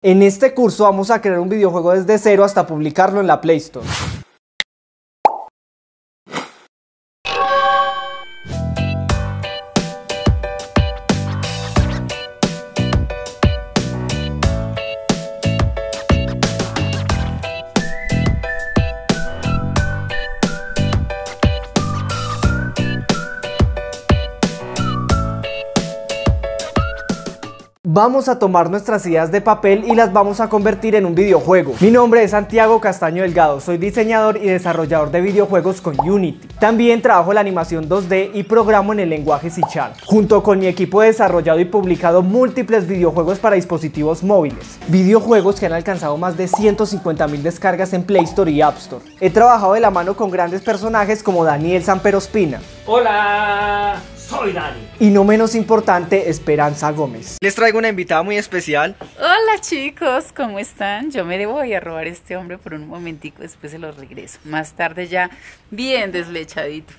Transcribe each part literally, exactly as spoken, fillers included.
En este curso vamos a crear un videojuego desde cero hasta publicarlo en la Play Store. Vamos a tomar nuestras ideas de papel y las vamos a convertir en un videojuego. Mi nombre es Santiago Castaño Delgado, soy diseñador y desarrollador de videojuegos con Unity. También trabajo la animación dos D y programo en el lenguaje C Sharp. Junto con mi equipo he desarrollado y publicado múltiples videojuegos para dispositivos móviles. Videojuegos que han alcanzado más de ciento cincuenta mil descargas en Play Store y App Store. He trabajado de la mano con grandes personajes como Daniel Samperospina. ¡Hola! Soy Dani. Y no menos importante, Esperanza Gómez. Les traigo una invitada muy especial. Hola chicos, ¿cómo están? Yo me voy a robar a este hombre por un momentico, después se lo regreso. Más tarde ya bien deslechadito.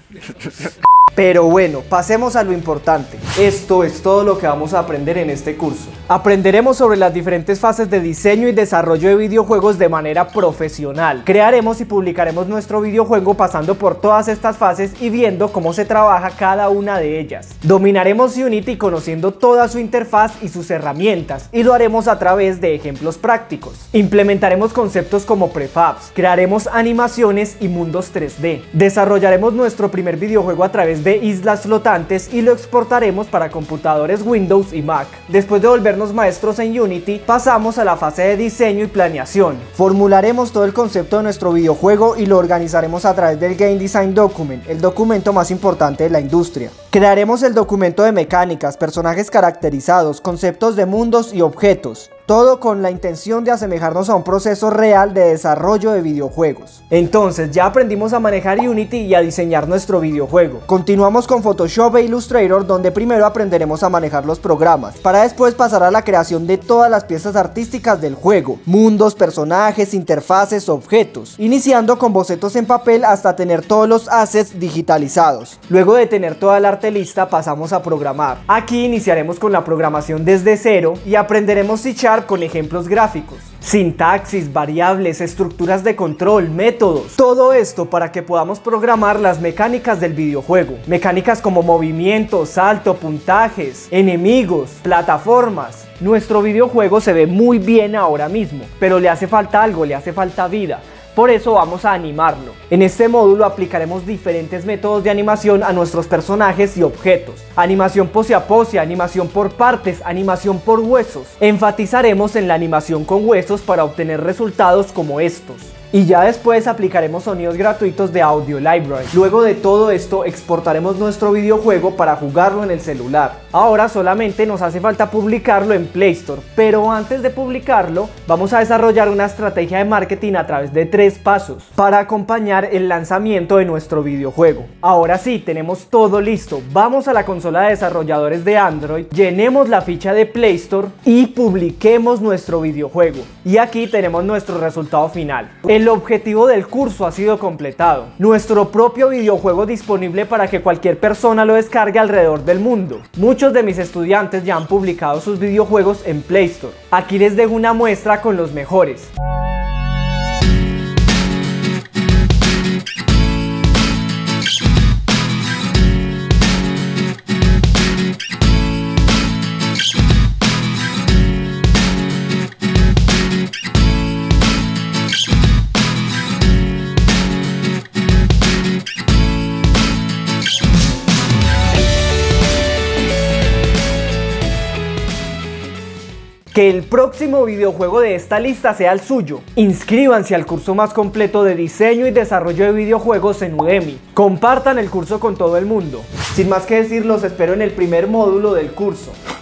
Pero bueno, pasemos a lo importante. Esto es todo lo que vamos a aprender en este curso. Aprenderemos sobre las diferentes fases de diseño y desarrollo de videojuegos de manera profesional. Crearemos y publicaremos nuestro videojuego pasando por todas estas fases y viendo cómo se trabaja cada una de ellas. Dominaremos Unity conociendo toda su interfaz y sus herramientas, y lo haremos a través de ejemplos prácticos. Implementaremos conceptos como prefabs, crearemos animaciones y mundos tres D. Desarrollaremos nuestro primer videojuego a través de de islas flotantes y lo exportaremos para computadores Windows y Mac. Después de volvernos maestros en Unity, pasamos a la fase de diseño y planeación. Formularemos todo el concepto de nuestro videojuego y lo organizaremos a través del Game Design Document, el documento más importante de la industria. Crearemos el documento de mecánicas, personajes caracterizados, conceptos de mundos y objetos. Todo con la intención de asemejarnos a un proceso real de desarrollo de videojuegos. Entonces ya aprendimos a manejar Unity y a diseñar nuestro videojuego. Continuamos con Photoshop e Illustrator, donde primero aprenderemos a manejar los programas, para después pasar a la creación de todas las piezas artísticas del juego: mundos, personajes, interfaces, objetos, iniciando con bocetos en papel hasta tener todos los assets digitalizados. Luego de tener toda la arte lista, pasamos a programar. Aquí iniciaremos con la programación desde cero y aprenderemos C Sharp con ejemplos gráficos, sintaxis, variables, estructuras de control, métodos. Todo esto para que podamos programar las mecánicas del videojuego. Mecánicas como movimiento, salto, puntajes, enemigos, plataformas. Nuestro videojuego se ve muy bien ahora mismo, pero le hace falta algo, le hace falta vida. Por eso vamos a animarlo. En este módulo aplicaremos diferentes métodos de animación a nuestros personajes y objetos. Animación pose a pose, animación por partes, animación por huesos. Enfatizaremos en la animación con huesos para obtener resultados como estos. Y ya después aplicaremos sonidos gratuitos de Audio Library. Luego de todo esto exportaremos nuestro videojuego para jugarlo en el celular. Ahora solamente nos hace falta publicarlo en Play Store, pero antes de publicarlo vamos a desarrollar una estrategia de marketing a través de tres pasos para acompañar el lanzamiento de nuestro videojuego. Ahora sí, tenemos todo listo. Vamos a la consola de desarrolladores de Android, llenemos la ficha de Play Store y publiquemos nuestro videojuego. Y aquí tenemos nuestro resultado final. El objetivo del curso ha sido completado. Nuestro propio videojuego disponible para que cualquier persona lo descargue alrededor del mundo. Muchos de mis estudiantes ya han publicado sus videojuegos en Play Store. Aquí les dejo una muestra con los mejores. Que el próximo videojuego de esta lista sea el suyo. Inscríbanse al curso más completo de diseño y desarrollo de videojuegos en Udemy. Compartan el curso con todo el mundo. Sin más que decir, los espero en el primer módulo del curso.